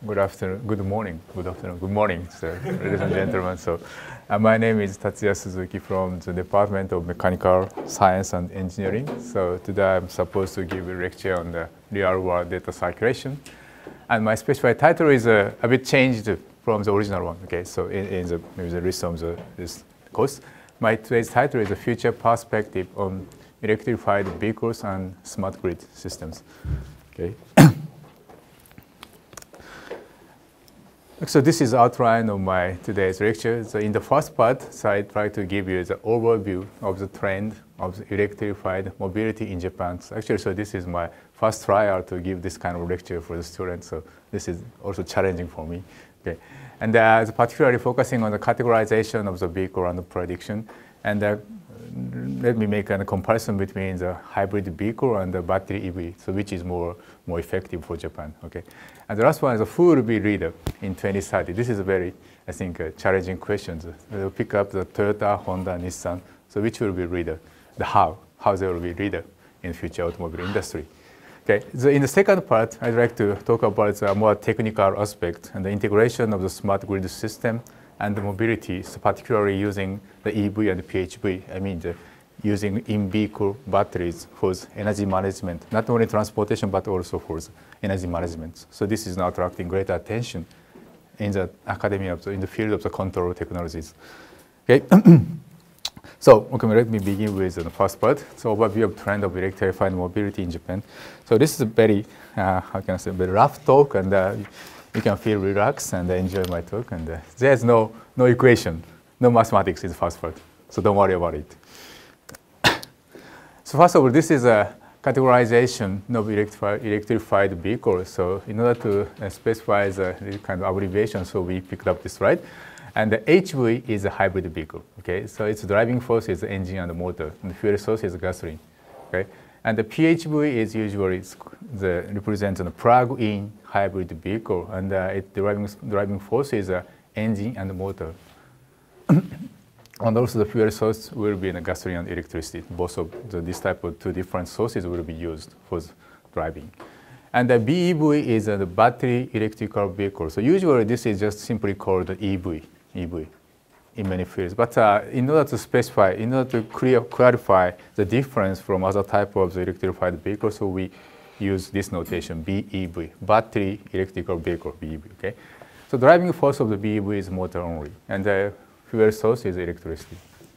good afternoon, good morning, good morning, ladies and gentlemen. So, my name is Tatsuya Suzuki from the Department of Mechanical Science and Engineering. So, today I'm supposed to give a lecture on the real-world data circulation. And my specified title is a bit changed from the original one. Okay, so in the maybe the list of this course, my today's title is a future perspective on electrified vehicles and smart grid systems. Okay. So this is outline of my today's lecture. So in the first part, so I try to give you the overview of the trend of the electrified mobility in Japan. So actually, so this is my first trial to give this kind of lecture for the students. So this is also challenging for me. Okay, and particularly focusing on the categorization of the vehicle and the prediction. And let me make a comparison between the hybrid vehicle and the battery EV, so which is more effective for Japan. Okay, and the last one is who will be leader in 2030. This is a very, I think, challenging question. We'll pick up the Toyota, Honda, Nissan. So which will be leader? The how they will be leader in future automobile industry. Okay, so in the second part, I'd like to talk about the more technical aspect and the integration of the smart grid system and the mobility, so particularly using the EV and the PHV, I mean using in-vehicle batteries for energy management, not only transportation, but also for energy management. So this is now attracting great attention in the academia, in the field of the control technologies. Okay. So okay, let me begin with the first part. So overview of trend of electrified mobility in Japan. So this is a very, how can I say, very rough talk, and you can feel relaxed and enjoy my talk. And there's no equation, no mathematics in the first part. So don't worry about it. So first of all, this is a categorization of electrified vehicles. So in order to specify the kind of abbreviation, so we picked up this right. And the HV is a hybrid vehicle. Okay, so its driving force is the engine and the motor, and the fuel source is gasoline. Okay, and the PHV is usually represents a plug-in hybrid vehicle, and its driving force is the engine and the motor. And also the fuel source will be in gasoline and electricity. Both of this type of two different sources will be used for driving. And the BEV is the battery electrical vehicle. So usually this is just simply called the EV in many fields. But in order to specify, in order to clarify the difference from other type of the electrified vehicles, so we use this notation, BEV, battery electrical vehicle, BEV. Okay. So driving force of the BEV is motor only, and the fuel source is electricity.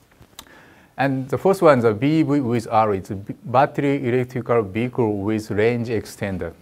And the first one, the BEV with R, it's a battery electrical vehicle with range extender.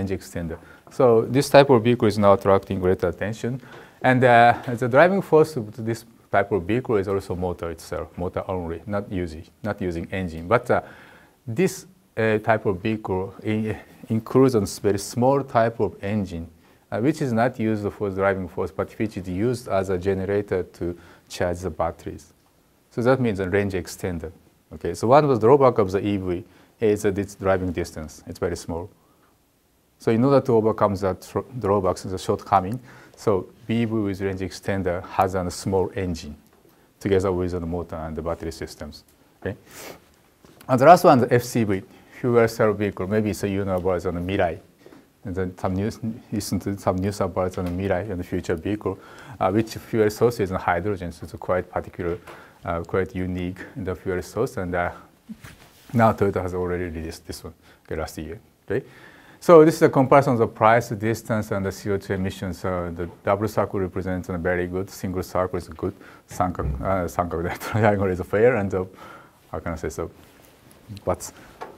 So this type of vehicle is now attracting great attention. And the driving force of this type of vehicle is also motor itself, motor only, not using engine. But this type of vehicle includes a very small type of engine, which is not used for driving force, but which is used as a generator to charge the batteries. So that means a range extender. Okay, so one of the drawbacks of the EV is that its driving distance. It's very small. So in order to overcome that drawbacks, the shortcoming, so BEV with range extender has a small engine together with the motor and the battery systems. Okay, and the last one, the FCV, fuel cell vehicle. Maybe so you know about the Mirai. And then listen to some news about the Mirai and the future vehicle, which fuel source is hydrogen. So it's quite particular, quite unique in the fuel source. And now Toyota has already released this one last year. Okay. So this is a comparison of the price, distance, and the CO2 emissions. So the double circle represents a very good, single circle is good, triangle is fair, and how can I say so? But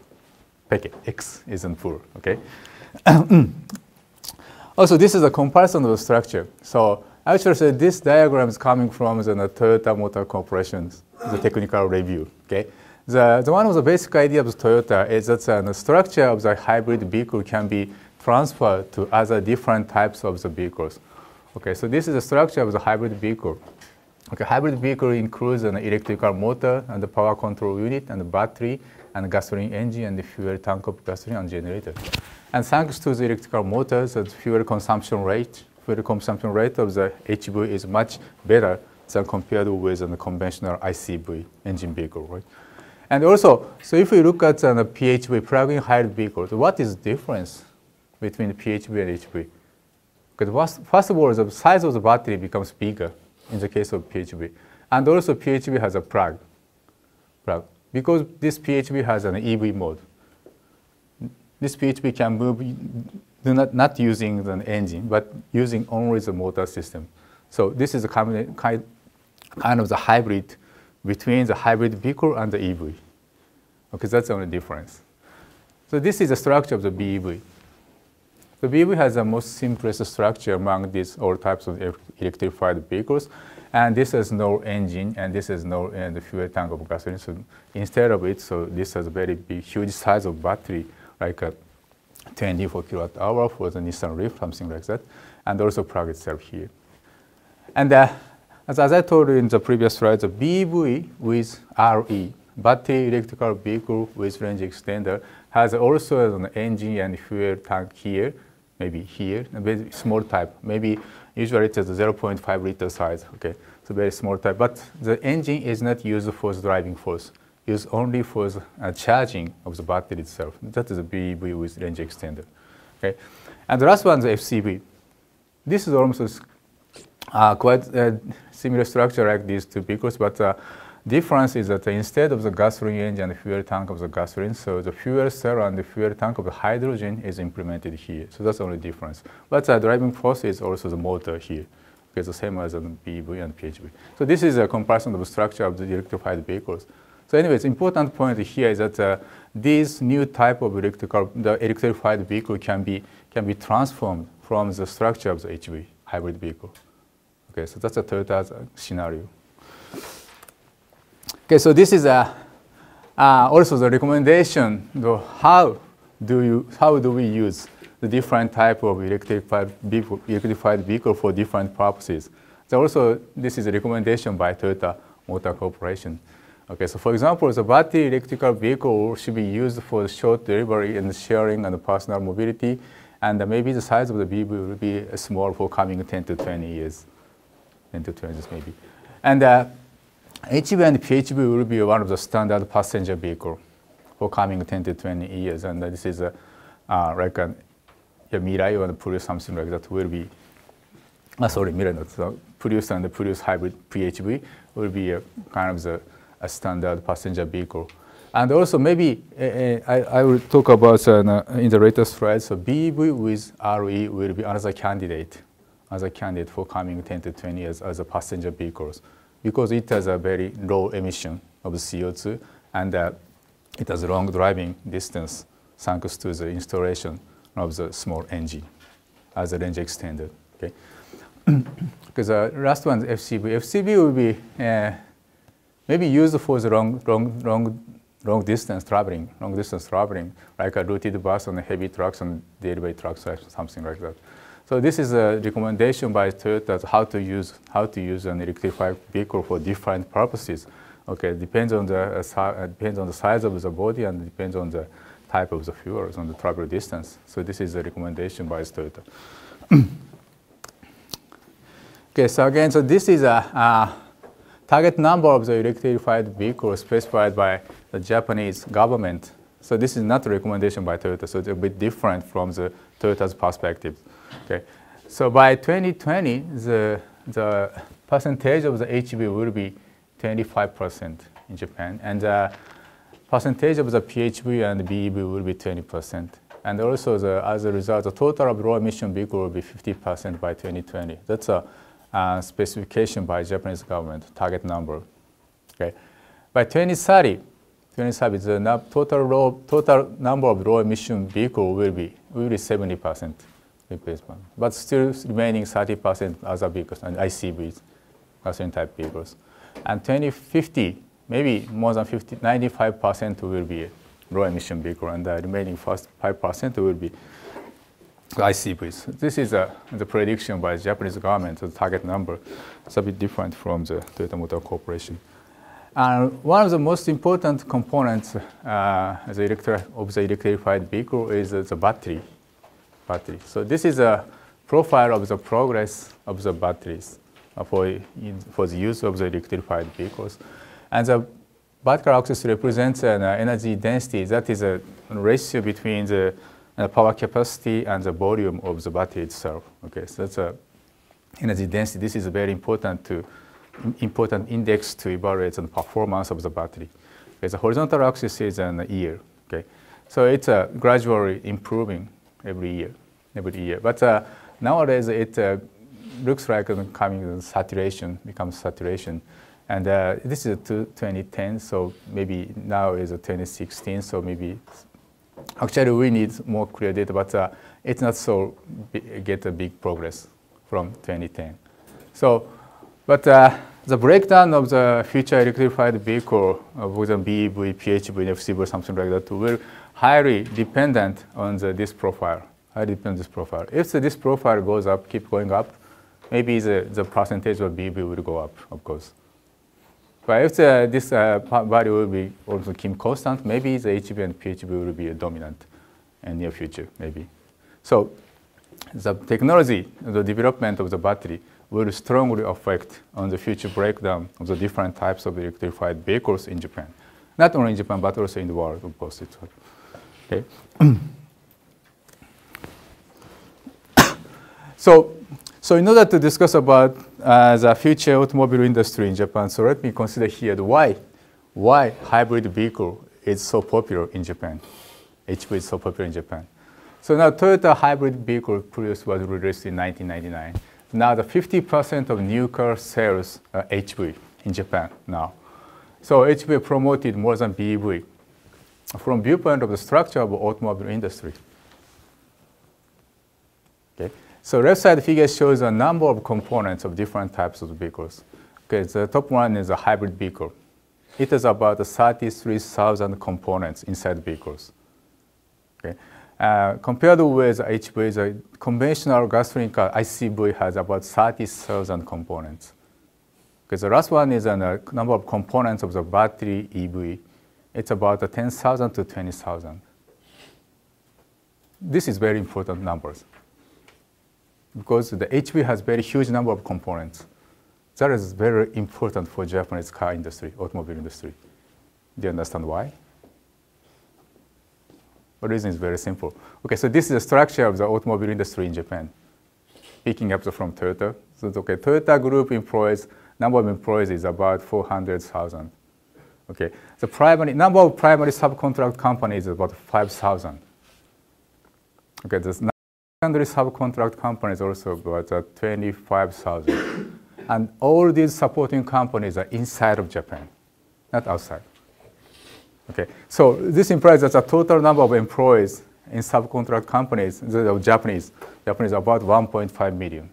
X isn't poor, okay? Also, this is a comparison of the structure. So actually, so this diagram is coming from the Toyota Motor Corporation's the technical review, okay? The one of the basic idea of Toyota is that the structure of the hybrid vehicle can be transferred to other different types of the vehicles. Okay, so this is the structure of the hybrid vehicle. Okay, hybrid vehicle includes an electrical motor and the power control unit and the battery and the gasoline engine and the fuel tank of gasoline and generator. And thanks to the electrical motors, the fuel consumption rate of the HV is much better than compared with the conventional ICV engine vehicle, right? And also, so if we look at the PHV, plug-in hybrid vehicles, what is the difference between the PHV and HV? Because first of all, the size of the battery becomes bigger in the case of PHEV. And also PHEV has a plug. Because this PHEV has an EV mode. This PHEV can move not using the engine, but using only the motor system. So this is a kind of the hybrid between the hybrid vehicle and the EV. Okay, that's the only difference. So this is the structure of the BEV. The BEV has the most simplest structure among these all types of electrified vehicles. And this has no engine, and this has no the fuel tank of gasoline. So instead of it, so this has a very big, huge size of battery, like a 24 kilowatt hour for the Nissan Leaf, something like that, and also plug itself here. And as I told you in the previous slide, the BEV with RE, battery electrical vehicle with range extender, has also an engine and fuel tank here, maybe here, a very small type. Maybe usually it is a 0.5 liter size. Okay, it's a very small type. But the engine is not used for the driving force. Used only for the charging of the battery itself. That is a BEV with range extender. Okay, and the last one is the FCV. This is almost quite a similar structure like these two vehicles, but difference is that instead of the gasoline engine and the fuel tank of the gasoline, so the fuel cell and the fuel tank of the hydrogen is implemented here. So that's the only difference. But the driving force is also the motor here. It's the same as the BEV and PHEV. So this is a comparison of the structure of the electrified vehicles. So anyways, important point here is that this new type of the electrified vehicle can be transformed from the structure of the HV, hybrid vehicle. Okay, so that's a Toyota's scenario. Okay, so this is also the recommendation. How do we use the different type of electrified vehicle for different purposes? So also, this is a recommendation by Toyota Motor Corporation. Okay, so for example, the battery electrical vehicle should be used for short delivery and sharing and personal mobility, and maybe the size of the vehicle will be small for coming 10 to 20 years, 10 to 20 years maybe. And HEV and PHEV will be one of the standard passenger vehicle for coming 10 to 20 years, and this is like a Mirai or Prius, something like that will be. Sorry, Mirai not. So Prius and the Prius hybrid PHEV will be a kind of a standard passenger vehicle. And also maybe I will talk about in the later slide. So BEV with RE will be another candidate for coming 10 to 20 years as a passenger vehicles, because it has a very low emission of CO2 and it has a long driving distance thanks to the installation of the small engine as a range extender. Okay, because the last one is FCV. FCV will be maybe used for the long distance traveling, like a routed bus on heavy trucks and delivery trucks or something like that. So this is a recommendation by Toyota how to use an electrified vehicle for different purposes. Okay, it depends on the size of the body and depends on the type of the fuels on the travel distance. So this is a recommendation by Toyota. Okay, so again, so this is a target number of the electrified vehicles specified by the Japanese government. So this is not a recommendation by Toyota, so it's a bit different from the Toyota's perspective. Okay, so by 2020, the percentage of the HEV will be 25% in Japan, and the percentage of the PHEV and BEV will be 20%. And also, as a result, the total of low emission vehicle will be 50% by 2020. That's a specification by Japanese government, target number. Okay, by 2030, the total number of low emission vehicle will be 70% replacement, but still remaining 30% other vehicles and ICVs, gasoline type vehicles. And 2050, maybe more than 95% will be low emission vehicle, and the remaining 5% will be ICVs. This is the prediction by the Japanese government, the target number. It's a bit different from the Toyota Motor Corporation. And one of the most important components of the electrified vehicle is the battery. So this is a profile of the progress of the batteries for the use of the electrified vehicles. And the vertical axis represents an energy density. That is a ratio between the power capacity and the volume of the battery itself. Okay, so that's a energy density. This is a very important index to evaluate the performance of the battery. Okay, the horizontal axis is an year. Okay, so it's gradually improving every year. But nowadays it looks like coming saturation, becomes saturation. And this is 2010, so maybe now is 2016, so maybe actually we need more clear data, but it's not so get a big progress from 2010. So, but the breakdown of the future electrified vehicle, with a BEV, PHEV, and FCV, something like that, will highly dependent on this profile. Highly depend on this profile. If this profile goes up, keep going up, maybe the percentage of BEV will go up, of course. But if this value will be also keep constant, maybe the HEV and PHEV will be dominant in near future, maybe. So the technology, the development of the battery will strongly affect on the future breakdown of the different types of electrified vehicles in Japan. Not only in Japan, but also in the world, of course. Okay. So in order to discuss about the future automobile industry in Japan, so let me consider here why hybrid vehicle is so popular in Japan. HV is so popular in Japan. So now Toyota hybrid vehicle produced was released in 1999. Now the 50% of new car sales are HV in Japan now. So HV promoted more than BEV from viewpoint of the structure of the automobile industry. Okay. So left side figure shows a number of components of different types of vehicles. Okay, the top one is a hybrid vehicle. It has about 33,000 components inside vehicles. Okay. Compared with HV, the conventional gasoline car ICV has about 30,000 components. Okay, the last one is a number of components of the battery EV. It's about 10,000 to 20,000. This is very important numbers, because the HV has very huge number of components. That is very important for Japanese car industry, automobile industry. Do you understand why? The reason is very simple. Okay, so this is the structure of the automobile industry in Japan, picking up from Toyota. So okay, Toyota Group employs, number of employees is about 400,000. Okay, the number of primary subcontract companies is about 5,000. Okay, the secondary subcontract companies also about 25,000. And all these supporting companies are inside of Japan, not outside. Okay, so this implies that the total number of employees in subcontract companies, the Japanese about 1.5 million.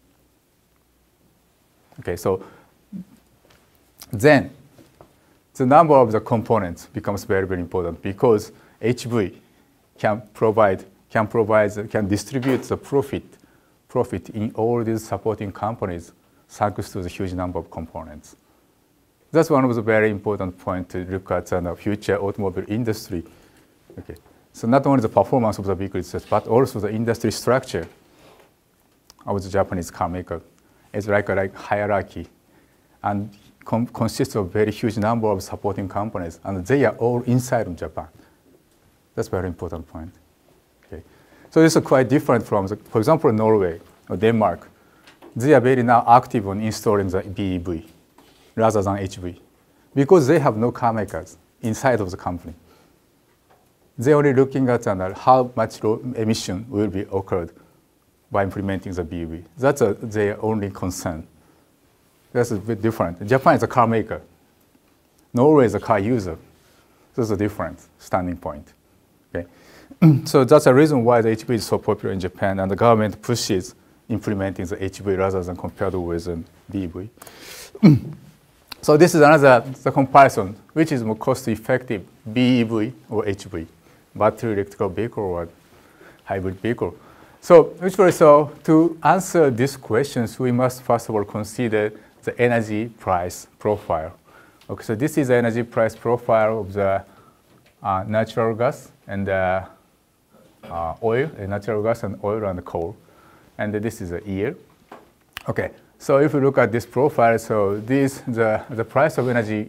Okay, so then the number of the components becomes very, very important, because HV can distribute the profit in all these supporting companies thanks to the huge number of components. That's one of the very important points to look at the future automobile industry. Okay, so not only the performance of the vehicle itself, but also the industry structure of the Japanese car maker. It's like a hierarchy, and consists of very huge number of supporting companies, and they are all inside of Japan. That's a very important point. Okay, so this is quite different from, for example, Norway or Denmark. They are very now active on installing the BEV rather than HV, because they have no car makers inside of the company. They're only looking at how much emission will be occurred by implementing the BEV. That's their only concern. That's a bit different. Japan is a car maker. Norway is a car user. That's a different standing point. Okay? So that's the reason why the HV is so popular in Japan, and the government pushes implementing the HV rather than compared with the BEV. So this is the comparison, which is more cost-effective, BEV or HV, battery electrical vehicle or hybrid vehicle. So usually, to answer these questions, we must first of all consider the energy price profile. Okay, so this is the energy price profile of the natural gas and oil, natural gas and oil and coal. And this is a year. Okay, so if we look at this profile, so the price of energy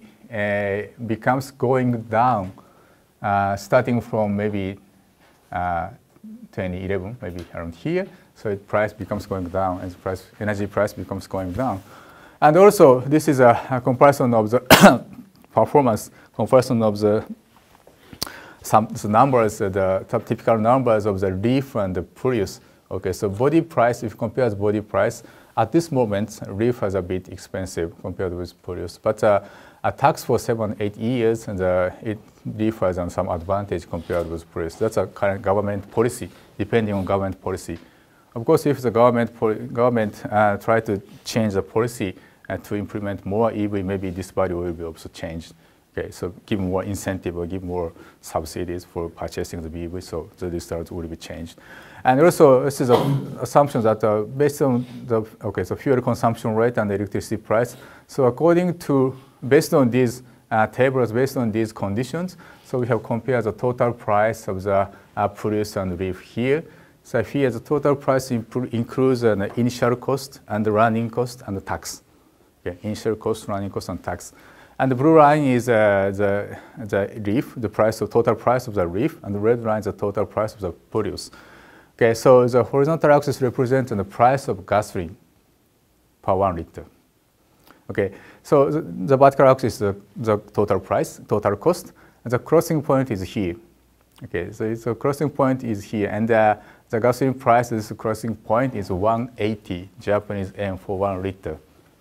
becomes going down, starting from maybe 2011, maybe around here. So the price becomes going down, and energy price becomes going down. And also, this is a comparison of the performance, comparison of the numbers, the typical numbers of the Leaf and the Prius. Okay, so body price, if you compare the body price, at this moment, Leaf is a bit expensive compared with Prius. But a tax for 7-8 years, and it differs on some advantage compared with Prius. That's a current government policy, depending on government policy. Of course, if the government try to change the policy to implement more EV, maybe this value will be also changed. Okay, so give more incentive or give more subsidies for purchasing the BEV, so the start will be changed. And also, this is an assumption that based on the so fuel consumption rate and the electricity price. So based on these tables, based on these conditions, so we have compared the total price of the Prius and Leaf here. So here the total price includes an initial cost and the running cost and the tax. Okay, initial cost, running cost, and tax. And the blue line is the Leaf, the total price of the Leaf, and the red line is the total price of the Prius. Okay, so the horizontal axis represents the price of gasoline per 1 liter. Okay, so the vertical axis is the total price, total cost, and the crossing point is here. Okay, so the crossing point is here, and the gasoline price, this crossing point is 180 Japanese yen for 1 liter.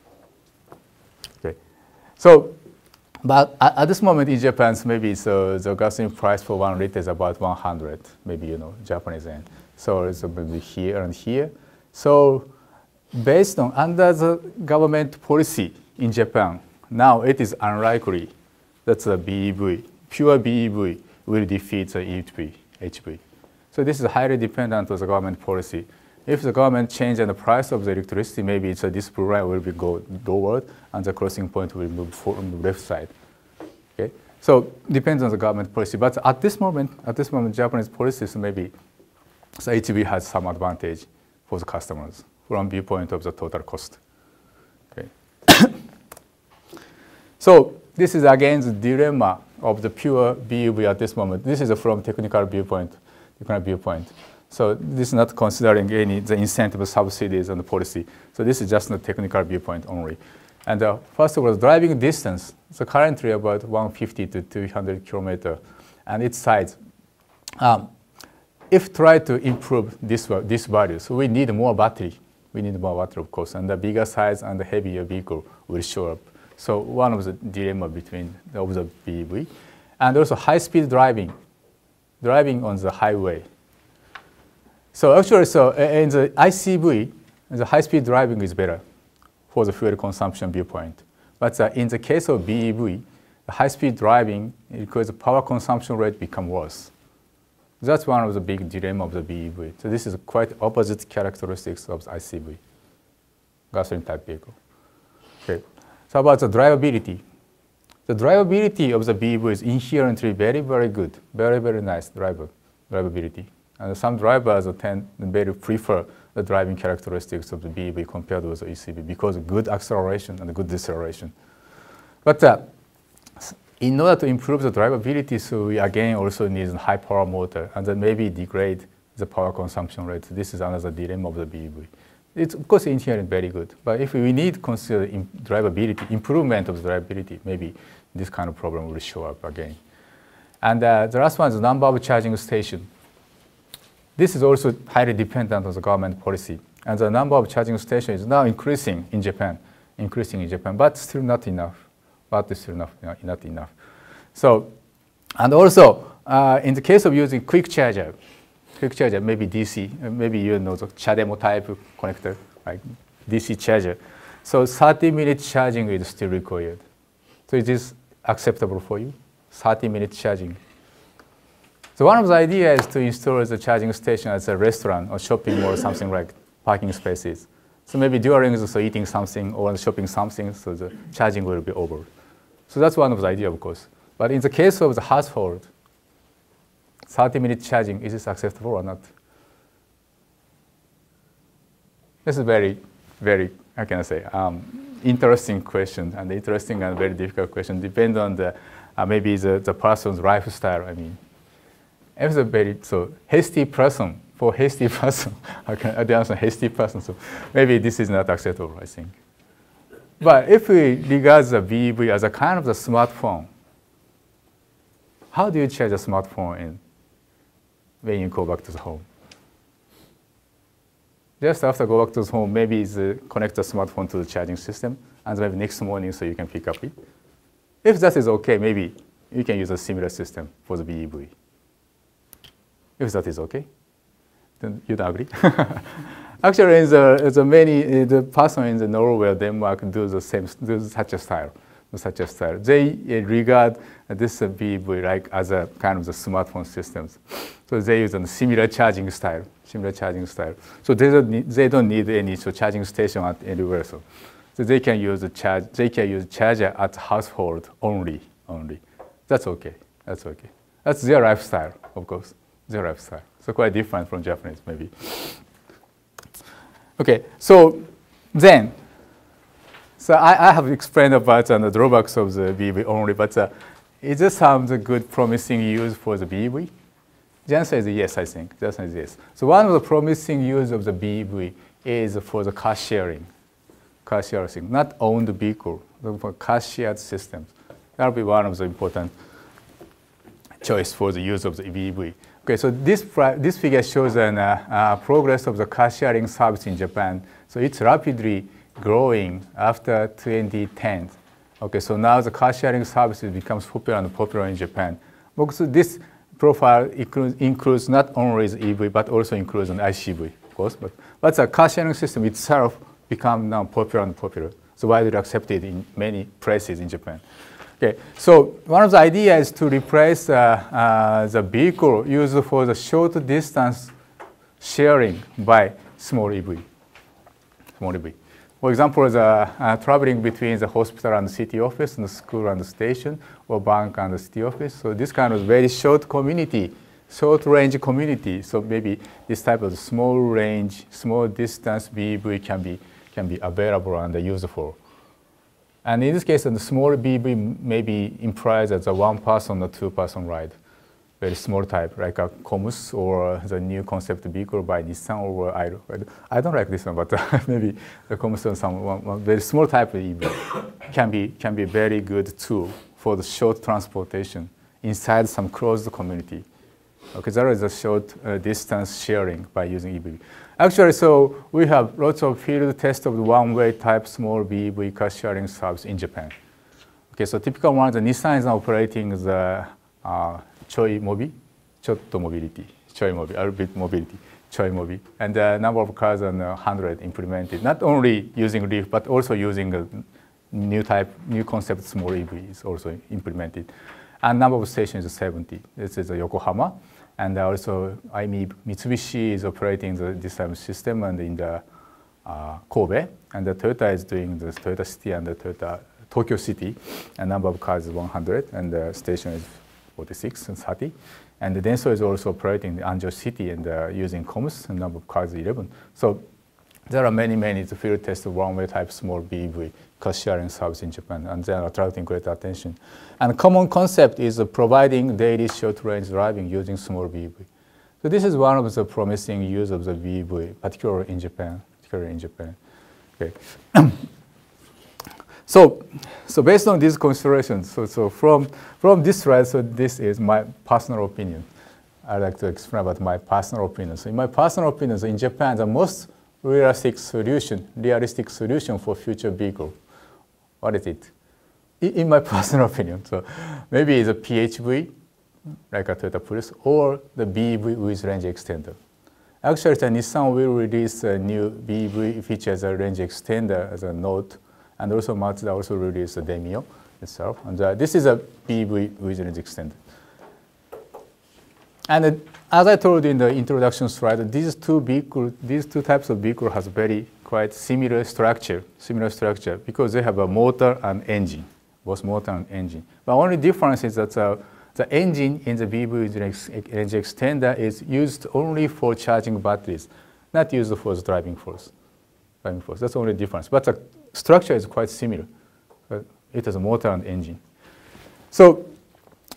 Okay, so but at this moment in Japan, maybe so the gasoline price for 1 liter is about 100, maybe Japanese yen. So it's maybe here and here. So based on under the government policy in Japan, now it is unlikely that the BEV, pure BEV, will defeat the HV. So this is highly dependent on the government policy. If the government changes the price of the electricity, maybe this blue line will be go lower, and the crossing point will move on the left side. Okay, so depends on the government policy. But at this moment, Japanese policies maybe so HV has some advantage for the customers from viewpoint of the total cost. Okay. So this is again the dilemma of the pure BEV at this moment. This is from technical viewpoint. So this is not considering the incentive subsidies and the policy. So this is just a technical viewpoint only. And first of all, driving distance. So currently about 150 to 200 kilometers, and its size. If try to improve this value, so we need more battery. We need more battery, of course, and the bigger size and the heavier vehicle will show up. So one of the dilemma between the BEV, and also high-speed driving on the highway. So actually, so in the ICV, the high-speed driving is better for the fuel consumption viewpoint. But in the case of BEV, the high-speed driving, because the power consumption rate become worse. That's one of the big dilemma of the BEV. So this is quite opposite characteristics of the ICV, gasoline type vehicle. Okay. So about the drivability. The drivability of the BEV is inherently very, very good, very, very nice drivability. And some drivers very prefer the driving characteristics of the BEV compared with the ECV because of good acceleration and good deceleration. But in order to improve the drivability, so we again also need a high power motor and then maybe degrade the power consumption rate. This is another dilemma of the BEV. It's of course inherently very good, but if we need to consider drivability, improvement of the drivability, maybe this kind of problem will show up again. And the last one is the number of charging stations. This is also highly dependent on the government policy. And the number of charging stations is now increasing in Japan, but still not enough. Not enough. So, and also, in the case of using quick charger, maybe DC, maybe the CHAdeMO type connector, like DC charger. So 30-minute charging is still required. So is this acceptable for you? 30-minute charging. So one of the ideas is to install the charging station as a restaurant or shopping mall or something like parking spaces. So maybe during eating something or shopping something, so the charging will be over. So that's one of the ideas, of course. But in the case of the household, 30-minute charging, is this acceptable or not? This is very, very, how can I say, interesting question, and interesting and very difficult question. Depends on the maybe the person's lifestyle. I mean, if it's a very healthy person, for hasty person. I can answer hasty person, so maybe this is not acceptable, I think. But if we regard the BEV as a kind of the smartphone, how do you charge a smartphone when you go back to the home? Just after go back to the home, maybe it's connect the smartphone to the charging system, and maybe next morning so you can pick up it. If that is okay, maybe you can use a similar system for the BEV. If that is okay, then you don't agree? Actually, the person in the Norway, Denmark do the same, do such a style. They regard this BEV like as a kind of the smartphone systems. So they use a similar charging style. So they don't need any charging station at anywhere. So they can use charger at household only. That's okay. That's their lifestyle, of course. Their lifestyle. So quite different from Japanese, maybe. Okay, so then, I have explained about the drawbacks of the BEV only, but is this some good promising use for the BEV? The answer is yes, I think. The answer is yes. So one of the promising use of the BEV is for the car sharing. Not owned vehicle, but for car shared systems. That will be one of the important choice for the use of the BEV. Okay, so this figure shows an progress of the car sharing service in Japan. So it's rapidly growing after 2010. Okay, so now the car sharing service becomes popular in Japan. Because this profile includes not only the EV, but also includes an ICV, of course. But the car sharing system itself becomes now popular. So widely accepted in many places in Japan. Okay, so one of the ideas is to replace the vehicle used for the short distance sharing by small EV. For example, traveling between the hospital and the city office, and the school and the station, or bank and the city office. So this kind of very short range community. So maybe this type of small distance BEV can be available and useful. And in this case, the small BEV maybe implies as a one-person or two-person ride. Very small type, like a Comus or the new concept vehicle by Nissan or I don't like this one, but maybe the Comus or one very small type of EV can be very good tool for the short transportation inside some closed community. Okay, there is a short distance sharing by using EV. Actually, so we have lots of field tests of the one-way type small BEV car sharing service in Japan. Okay, so typical one, the Nissan is operating the Choi Mobi, Arbit Mobility, Choi Mobi, and the number of cars are 100 implemented. Not only using Leaf, but also using a new concept small EV is also implemented. And number of stations is 70. This is Yokohama. And also, Mitsubishi is operating this type of system and in the Kobe. And the Toyota is doing the Toyota City and the Toyota Tokyo City. And number of cars is 100, and the station is 46 and 30. And the Denso is also operating the Anjo City and using Comus, and number of cars 11. So there are many field tests of one-way type small BEV car sharing service in Japan, and they are attracting great attention. And common concept is providing daily short-range driving using small BEV. So this is one of the promising use of the BEV, particularly in Japan. Okay. So based on these considerations, so from this slide, so this is my personal opinion. I'd like to explain about my personal opinion. So in my personal opinion, so in Japan, the most realistic solution for future vehicle, what is it? In my personal opinion, so maybe it's a PHV, like a Toyota Prius, or the BEV with range extender. Actually, the Nissan will release a new BEV features a range extender as a Note, and also Mazda also released the Demio itself. And this is a BEV with range extender. And as I told you in the introduction slide, these two types of vehicle has very quite similar structure because they have a motor and engine, both motor and engine. But only difference is that the engine in the BEV with range extender is used only for charging batteries, not used for the driving force. That's the only difference. But the structure is quite similar. It has a motor and engine. So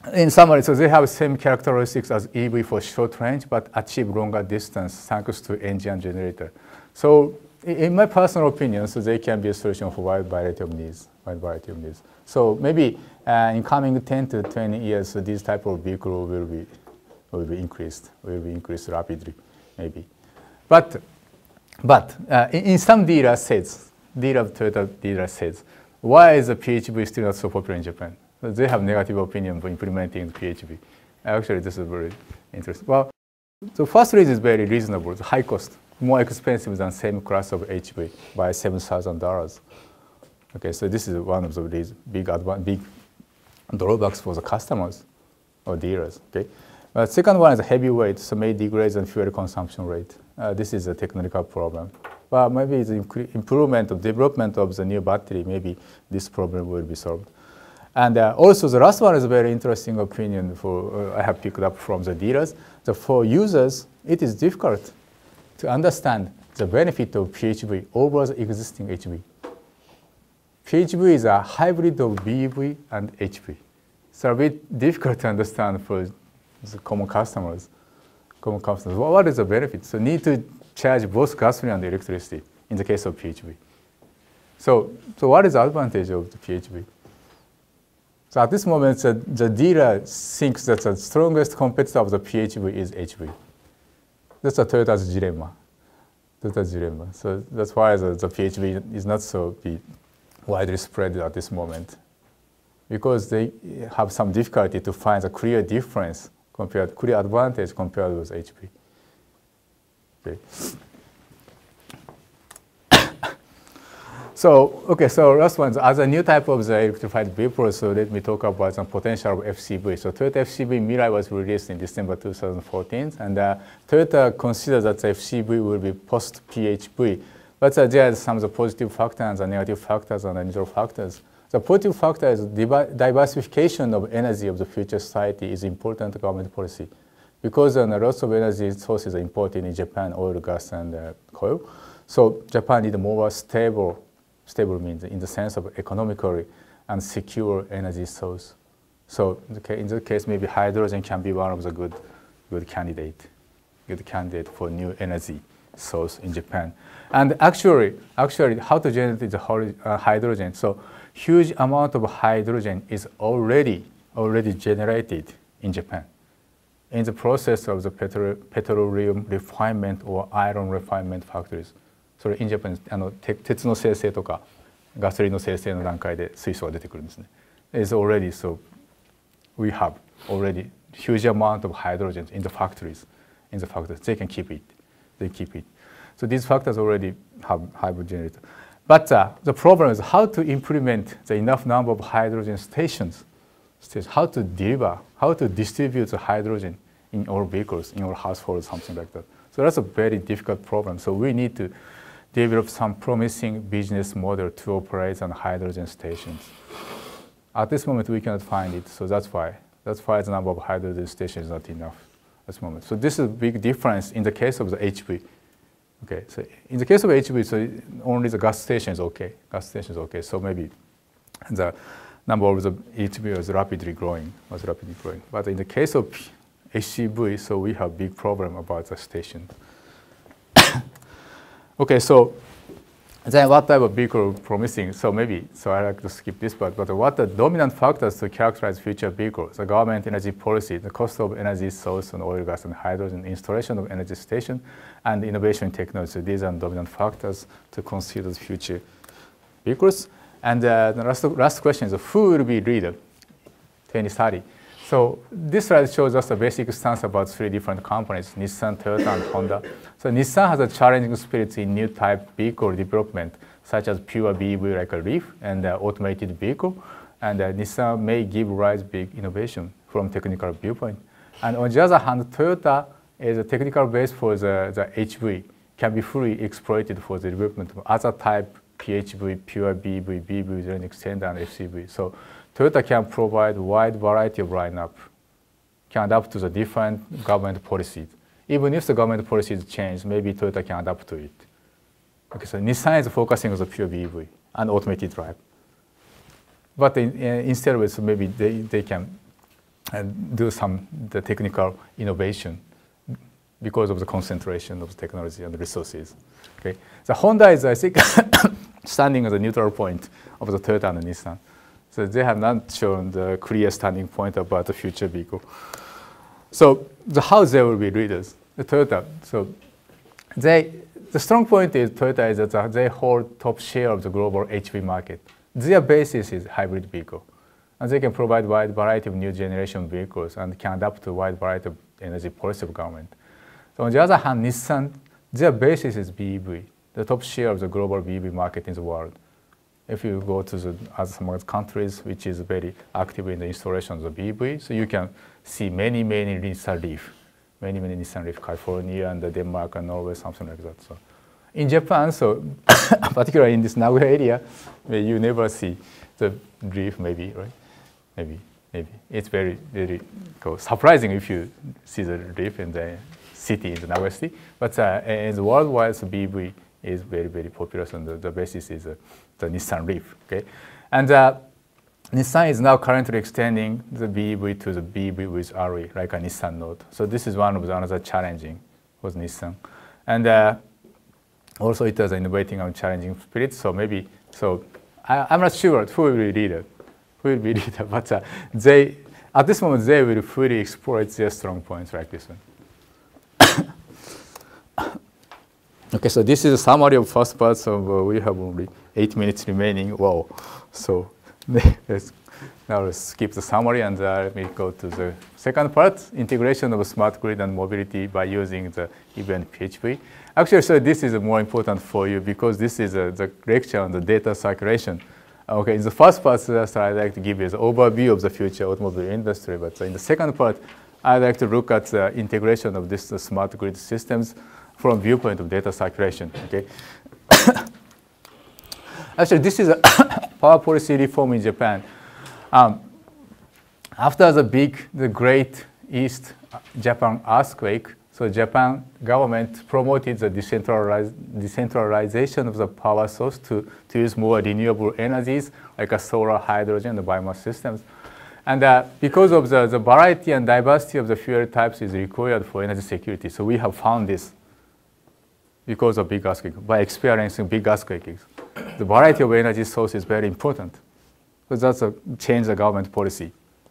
in summary, so they have same characteristics as EV for short range, but achieve longer distance thanks to engine and generator. So in my personal opinion, so they can be a solution for wide variety of needs. So maybe in coming 10 to 20 years, so this type of vehicle will be increased rapidly, maybe. But in some dealer Toyota dealer says, why is the PHEV still not so popular in Japan? So they have negative opinion for implementing the PHEV. Actually, this is very interesting. Well, the first reason is very reasonable. It's high cost, more expensive than same class of HEV by $7,000. Okay, so this is one of the big drawbacks for the customers or dealers. Okay, second one is heavyweight, so may degrade the fuel consumption rate. This is a technical problem. But maybe the development of the new battery, maybe this problem will be solved. And also the last one is a very interesting opinion I have picked up from the dealers. For users, it is difficult to understand the benefit of PHEV over the existing HEV. PHEV is a hybrid of BEV and HEV. So a bit difficult to understand for the common customers. What is the benefit? So need to charge both gasoline and electricity in the case of PHEV. So what is the advantage of the PHEV? So at this moment, the dealer thinks that the strongest competitor of the PHEV is HEV. That's a Toyota's dilemma. So that's why the PHEV is not so widely spread at this moment, because they have some difficulty to find a clear advantage compared with HEV. Okay. So last one, as a new type of the electrified vehicle, so let me talk about the potential of FCV. So Toyota FCV Mirai was released in December 2014, and Toyota considers that the FCV will be post-PHEV. But there are some of the positive factors and negative factors and neutral factors. The positive factor is diversification of energy of the future society is important government policy, because lots of energy sources are imported in Japan, oil, gas, and coal. So Japan needs more stable means in the sense of economically and secure energy source. So in this case, maybe hydrogen can be one of the good candidate for new energy source in Japan. And actually, how to generate the hydrogen? So huge amount of hydrogen is already generated in Japan in the process of the petroleum refinement or iron refinement factories. So in Japan, 鉄の生成とかガソリンの生成の段階で水素が出てくるんですね。It's already so we have already huge amount of hydrogen in the factories. They can keep it. So these factors already have hybrid generator. But the problem is how to implement the enough number of hydrogen stations, how to distribute the hydrogen in our vehicles, in our households, something like that. So that's a very difficult problem. So we need to develop some promising business model to operate on hydrogen stations. At this moment, we cannot find it. So that's why the number of hydrogen stations is not enough at this moment. So this is a big difference in the case of the HEV. Okay, so in the case of HEV, so only the gas station is okay. So maybe the number of the HEV was rapidly growing. But in the case of HCV, so we have big problem about the station. Okay, so then what type of vehicle promising? So I like to skip this part, but what are dominant factors to characterize future vehicles? The government energy policy, the cost of energy source and oil, gas, and hydrogen, installation of energy station, and innovation in technology. So these are dominant factors to consider the future vehicles. And the last question is, who will be leader 2030? So this slide shows us a basic stance about three different companies, Nissan, Toyota, and Honda. So Nissan has a challenging spirit in new type vehicle development, such as pure BEV like a Leaf and automated vehicle. And Nissan may give rise big innovation from technical viewpoint. And on the other hand, Toyota is a technical base for the HV, can be fully exploited for the development of other type PHEV, pure BEV, BEV, range extender, and FCV. So Toyota can provide wide variety of lineup, can adapt to the different government policies. Even if the government policies change, maybe Toyota can adapt to it. Okay, so Nissan is focusing on the pure BEV and automated drive. But instead of it, so maybe they can and do the technical innovation because of the concentration of the technology and the resources. Okay, the Honda is, I think, standing as a neutral point of the Toyota and Nissan. So they have not shown the clear standing point about the future vehicle. So how they will be leaders? The Toyota. So the strong point is Toyota is that they hold top share of the global HV market. Their basis is hybrid vehicle. And they can provide wide variety of new generation vehicles and can adapt to a wide variety of energy policy of government. So on the other hand, Nissan, their basis is BEV, the top share of the global BEV market in the world. If you go to some other countries, which is very active in the installation of the BEV, so you can see many Nissan Leaf, many Nissan Leaf, California and Denmark and Norway, something like that. So in Japan, so particularly in this Nagoya area, where you never see the Leaf, maybe, right? Maybe. It's very surprising if you see the Leaf in the city, in the Nagoya city. But in the worldwide, so BEV is very popular, and the basis is the Nissan Leaf. Okay, and Nissan is now currently extending the BEV to the BEV with RE, like a Nissan Note. So this is one of the another challenging for Nissan, and also it has innovating and challenging spirit. So maybe I'm not sure who will be leader. But they at this moment they will fully exploit their strong points like this one. Okay, so this is a summary of first part. So we have only 8 minutes remaining. Wow! So let's skip the summary and let me go to the second part: integration of smart grid and mobility by using the EV and PHV. Actually, so this is more important for you because this is the lecture on the data circulation. Okay, in the first part, I'd like to give you the overview of the future automobile industry. But in the second part, I'd like to look at the integration of these smart grid systems from viewpoint of data circulation. Okay. Actually, this is a power policy reform in Japan. After the Great East Japan earthquake, so Japan government promoted the decentralization of the power source to use more renewable energies like a solar, hydrogen, and biomass systems. And because of the variety and diversity of the fuel types is required for energy security, so we have found this because of big earthquake, by experiencing big earthquakes. The variety of energy source is very important. So that's a change the government policy,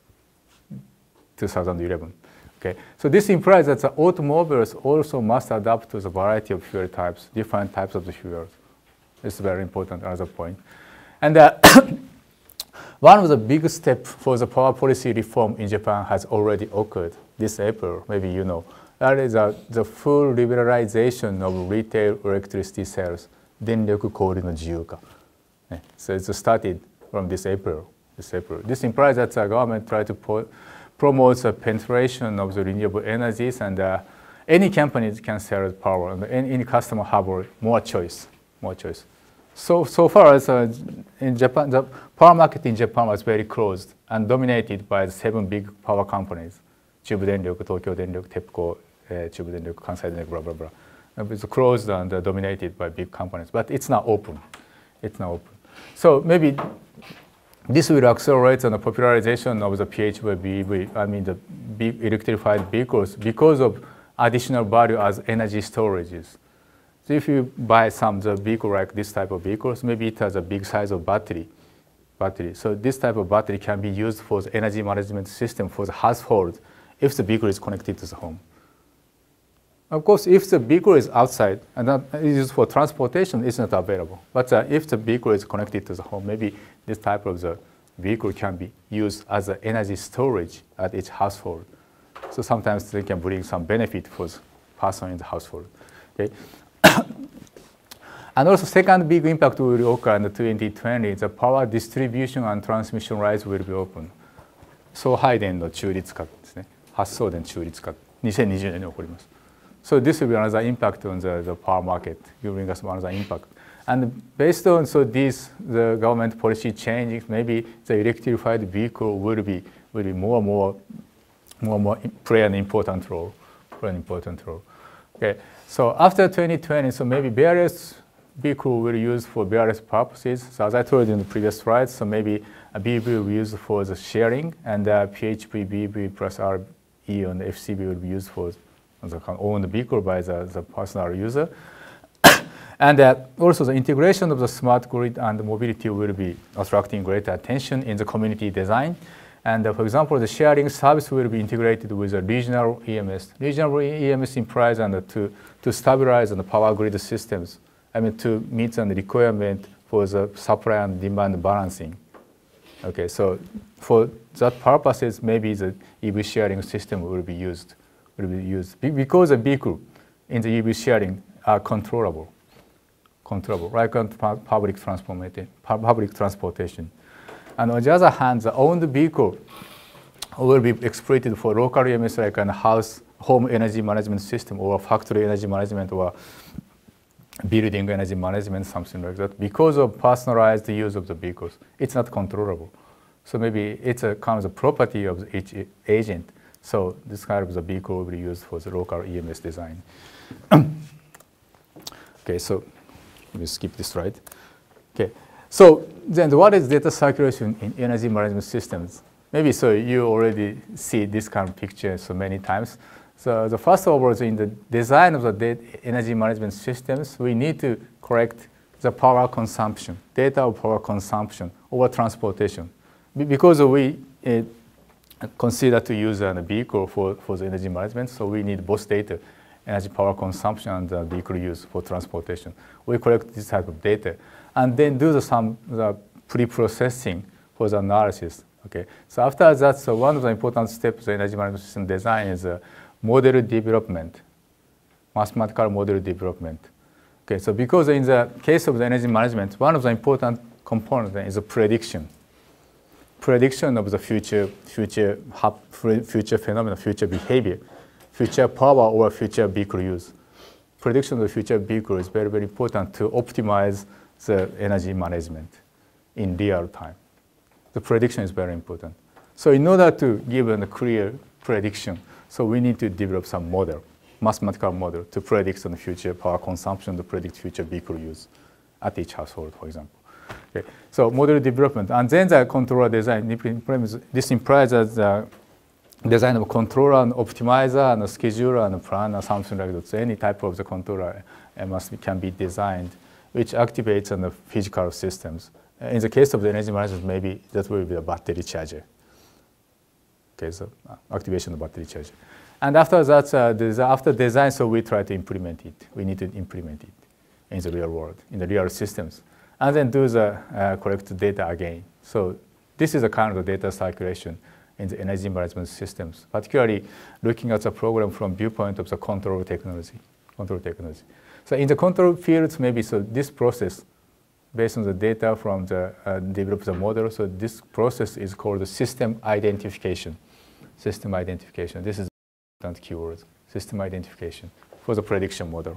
2011. Okay. So this implies that the automobiles also must adapt to the variety of fuel types, different types of the fuels. This is very important, another point. And one of the big steps for the power policy reform in Japan has already occurred this April, maybe you know. That is the full liberalization of retail electricity sales, 電力小売の自由化. So it's started from this April. This implies that the government tried to promote the penetration of the renewable energies, and any companies can sell power, and any customer have more choice. So far as in Japan, the power market in Japan was very closed and dominated by the 7 big power companies: Chubu Denryoku, Tokyo Denryoku, TEPCO, Chubu Denryoku, Kansai Denryoku, blah blah blah. It's closed and dominated by big companies, but it's not open. So maybe this will accelerate the popularization of the PHV, BEV, I mean the big electrified vehicles, because of additional value as energy storages. So if you buy the vehicle like this type of vehicles, maybe it has a big size of battery. So this type of battery can be used for the energy management system for the household if the vehicle is connected to the home. Of course, if the vehicle is outside and not used for transportation, it's not available. But if the vehicle is connected to the home, maybe this type of the vehicle can be used as an energy storage at each household. So sometimes they can bring some benefit for the person in the household. Okay? And also, second big impact will occur in 2020. The power distribution and transmission lines will be open. 送配電の中立化ですね。発送電中立化。2020年に起こります。So this will be another impact on the power market, giving us another impact. And based on the government policy changes, maybe the electrified vehicle will be more and more play an important role. Okay. So after 2020, so maybe various vehicle will be used for various purposes. So as I told you in the previous slide, so maybe a BEV will be used for the sharing, and PHV, BEV plus RE and FCV will be used for the owned vehicle by the personal user. And also the integration of the smart grid and mobility will be attracting greater attention in the community design. And for example, the sharing service will be integrated with a regional EMS. Regional EMS implies to stabilize the power grid systems, to meet the requirement for the supply and demand balancing. Okay, so for that purposes, maybe the EV sharing system will be used. Because the vehicle in the EV sharing are controllable, like on public transportation. And on the other hand, the owned vehicle will be exploited for local EMS, like a home energy management system, or factory energy management, or building energy management, something like that. Because of personalized use of the vehicles, it's not controllable. So maybe it's a kind of property of each agent. So this kind of the vehicle will be used for the local EMS design. Okay, so let me skip this slide. Okay, so then what is data circulation in energy management systems? Maybe so you already see this kind of picture so many times. So the first of all, in the design of the energy management systems, we need to correct the power consumption, data of power consumption over transportation. Because we consider to use a vehicle for the energy management, so we need both data, energy power consumption and vehicle use for transportation. We collect this type of data and then do the pre-processing for the analysis. Okay, so after that, so one of the important steps in energy management system design is model development, mathematical model development. Okay, so because in the case of the energy management, one of the important components is a prediction of the future phenomena, future behavior, future power or future vehicle use. Prediction of the future vehicle is very, very important to optimize the energy management in real time. The prediction is very important. So in order to give a clear prediction, so we need to develop some model, mathematical model, to predict the future power consumption, to predict future vehicle use at each household, for example. Okay. So model development, and then the controller design. This implies that the design of controller and optimizer and a scheduler and a planner, something like that. So any type of the controller can be designed, which activates on the physical systems. In the case of the energy management, maybe that will be a battery charger. Okay, so activation of battery charger. And after that, after design, so we try to implement it. We need to implement it in the real world, in the real systems, and then do the correct data again. So this is the kind of data circulation in the energy management systems, particularly looking at the program from viewpoint of the control technology. So in the control fields, maybe so this process, based on the data from the develop the model, so this process is called the system identification. System identification. This is the important keyword. System identification for the prediction model.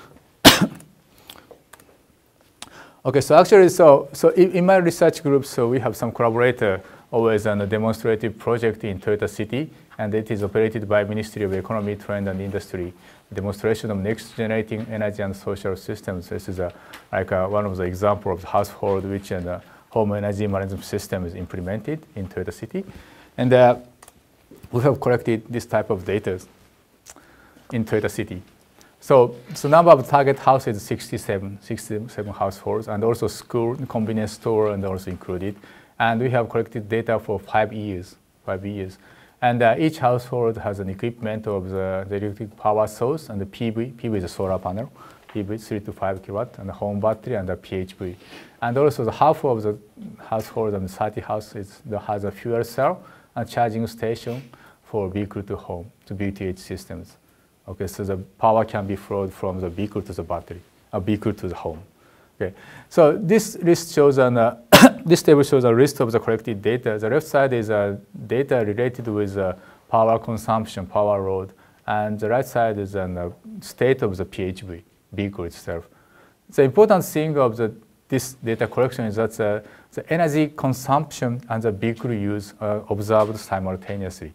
Okay, so actually, so in my research group, so we have some collaborator always on a demonstrative project in Toyota City, and it is operated by Ministry of Economy, Trade and Industry. Demonstration of next generating energy and social systems. This is one of the examples of the household which and home energy management system is implemented in Toyota City, and we have collected this type of data in Toyota City. So number of target houses is 67 households, and also school, convenience store, and also included. And we have collected data for 5 years. And each household has an equipment of the electric power source and the PV. PV is a solar panel, PV 3 to 5 kilowatt, and the home battery and the PHV. And also the half of the household and 30 houses has a fuel cell and charging station for vehicle to home, to VTH systems. Okay, so the power can be flowed from the vehicle to the battery, a vehicle to the home. Okay, so this list shows this table shows a list of the collected data. The left side is data related with power consumption, power load, and the right side is the state of the PHV vehicle itself. The important thing of this data collection is that the energy consumption and the vehicle use are observed simultaneously.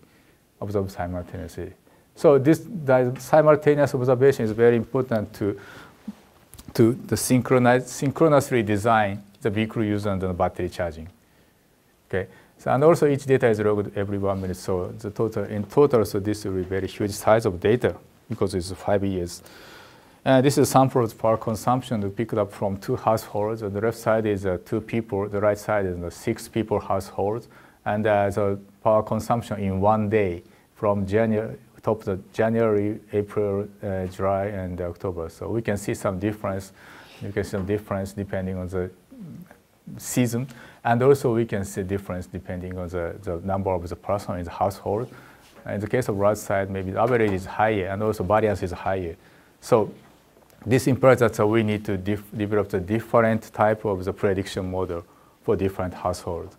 So the simultaneous observation is very important to to the synchronously design the vehicle use and the battery charging. Okay. So, and also each data is logged every 1 minute. So the total in total, so this will be very huge size of data because it's 5 years. And this is a sample of power consumption we picked up from 2 households. On the left side is 2 people. The right side is 6 people households. And the power consumption in 1 day from January, April, July, and October. So we can see some difference. You can see some difference depending on the season. And also we can see difference depending on the number of the person in the household. In the case of right side, maybe the average is higher and also variance is higher. So this implies that we need to develop the different type of the prediction model for different households.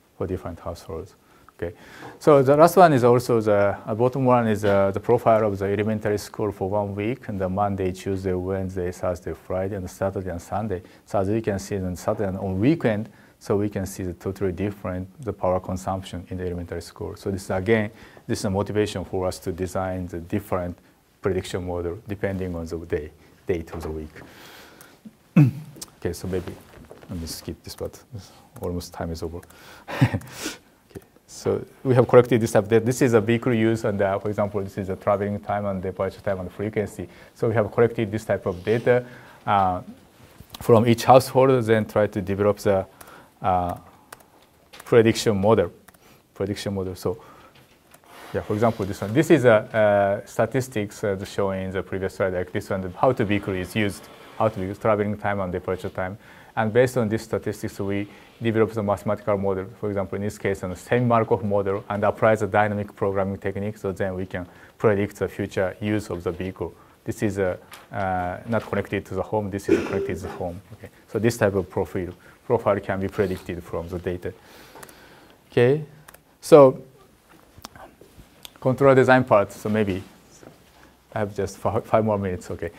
Okay. So the last one is also the bottom one is the profile of the elementary school for 1 week, and the Monday, Tuesday, Wednesday, Thursday, Friday, and Saturday and Sunday. So as we can see on Saturday and on weekend, so we can see the totally different the power consumption in the elementary school. So this again, this is a motivation for us to design the different prediction model depending on the date of the week. Okay, so maybe let me skip this, but almost time is over. Okay, so we have collected this update. This is a vehicle use, and for example, this is a traveling time and departure time and frequency. So we have collected this type of data from each household, then try to develop the prediction model. So, yeah, for example, this one. This is a statistics showing the previous slide, like this one, how the vehicle is used, traveling time and departure time. And based on these statistics, we develop a mathematical model. For example, in this case, the same Markov model, and apply the dynamic programming technique. So then we can predict the future use of the vehicle. This is not connected to the home. This is connected to the home. Okay. So this type of profile can be predicted from the data. Okay. So controller design part. So maybe I have just 5 more minutes. Okay.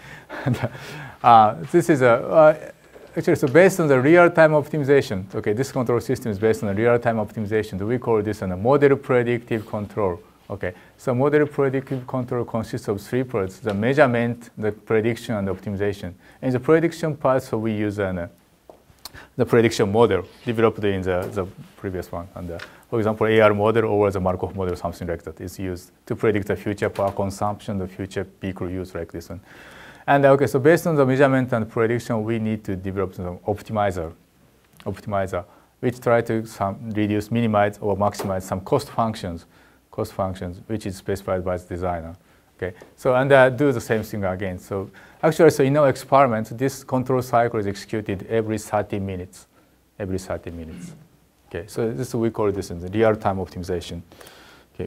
This is actually, so based on the real-time optimization, okay, this control system is based on the real-time optimization. We call this a model predictive control. Okay, so model predictive control consists of 3 parts: the measurement, the prediction, and the optimization. In the prediction part, so we use the prediction model developed in the previous one. And for example, AR model or the Markov model, something like that, is used to predict the future power consumption, the future vehicle use, like this one. And okay, so based on the measurement and prediction, we need to develop some optimizer, which try to reduce, minimize, or maximize some cost functions, which is specified by the designer. Okay, so and do the same thing again. So actually, so in our experiment, this control cycle is executed every 30 minutes. Okay, so this we call this in the real-time optimization. Okay,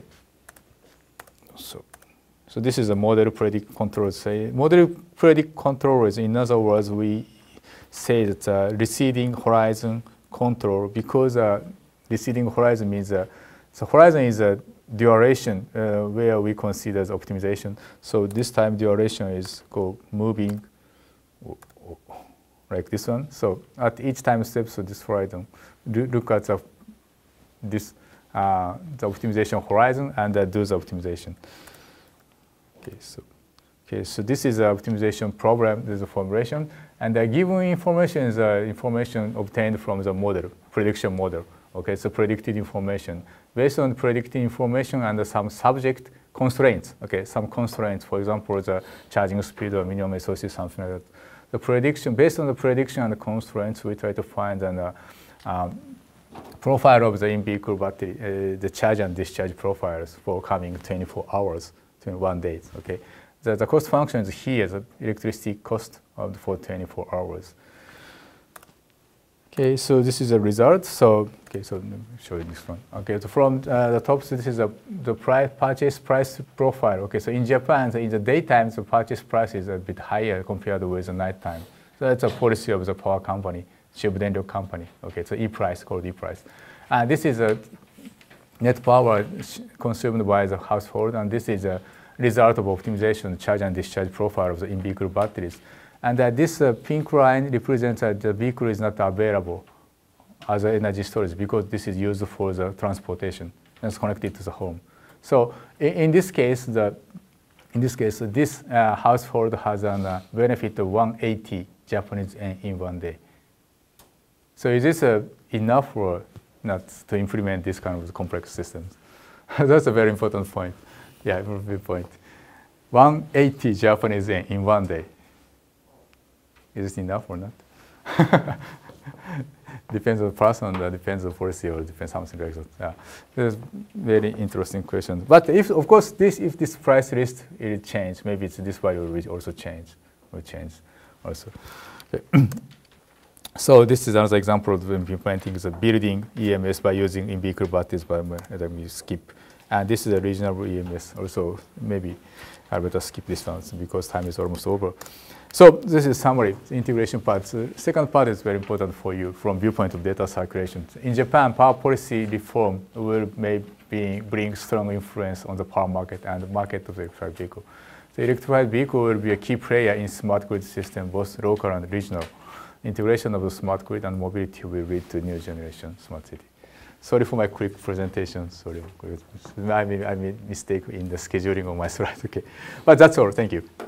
so this is a model predict control. Say model predict control is, in other words, we say that receding horizon control, because receding horizon means the horizon is a duration where we consider the optimization. So this time duration is moving like this one. So at each time step, so this horizon, look at the optimization horizon and do the optimization. Okay, so this is the optimization problem. This is the formulation, and the given information is information obtained from the model, prediction model. Okay, so predicted information. Based on predicted information and some subject constraints. Okay, some constraints, for example, the charging speed or minimum SOC, something like that. The prediction, based on the prediction and the constraints, we try to find an profile of the in-vehicle battery, the charge and discharge profiles for coming 24 hours, 21 days. Okay, the cost function is here, the electricity cost for 24 hours. Okay, so this is a result. So, okay, so let me show you this one. Okay, so from the top, so this is the purchase price profile. Okay, so in Japan, so in the daytime, the purchase price is a bit higher compared with the nighttime. So that's a policy of the power company, Chiba Denryoku company. Okay, so E-price, called E-price. And this is a net power consumed by the household, and this is a result of optimization, charge and discharge profile of the in-vehicle batteries. And this pink line represents that the vehicle is not available as an energy storage because this is used for the transportation and it's connected to the home. So in this case, this household has a benefit of 180 Japanese yen in one day. So is this enough or not to implement this kind of complex systems? That's a very important point. Yeah, very good point. 180 Japanese yen in one day. Is it enough or not? Depends on the person, depends on the policy, or depends something like that. Yeah, that's very interesting question. But if, of course, if this price list will change, maybe this value will also change, also. Okay. So this is another example of implementing the building EMS by using in-vehicle batteries, but let me skip. And this is a regional EMS. Also, maybe I better skip this one because time is almost over. So this is summary, the integration part. The second part is very important for you from viewpoint of data circulation. In Japan, power policy reform will maybe bring strong influence on the power market and the market of the electrified vehicle. The electrified vehicle will be a key player in smart grid system, both local and regional. Integration of the smart grid and mobility will lead to new generation smart city. Sorry for my quick presentation. Sorry, I made a mistake in the scheduling of my slide. Okay, but that's all. Thank you.